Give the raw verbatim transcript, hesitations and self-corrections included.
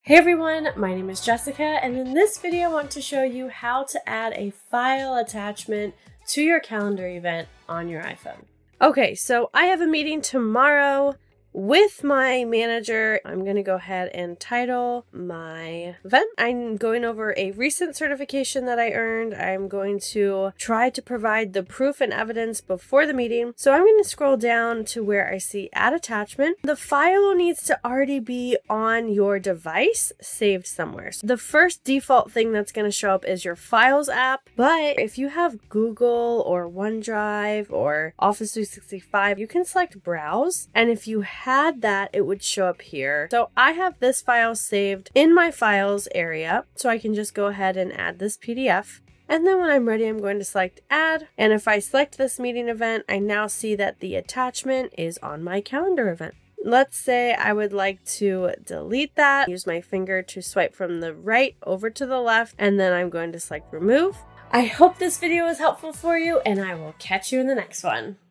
Hey everyone, my name is Jessica, and in this video I want to show you how to add a file attachment to your calendar event on your iPhone. Okay, so I have a meeting tomorrow with my manager. I'm going to go ahead and title my event. I'm going over a recent certification that I earned. I'm going to try to provide the proof and evidence before the meeting. So I'm going to scroll down to where I see add attachment. The file needs to already be on your device, saved somewhere. So the first default thing that's going to show up is your Files app. But if you have Google or OneDrive or Office three sixty-five, you can select Browse. And if you had that, it would show up here. So I have this file saved in my files area, so I can just go ahead and add this P D F. And then when I'm ready, I'm going to select add. And if I select this meeting event, I now see that the attachment is on my calendar event. Let's say I would like to delete that. Use my finger to swipe from the right over to the left, and then I'm going to select remove. I hope this video was helpful for you, and I will catch you in the next one.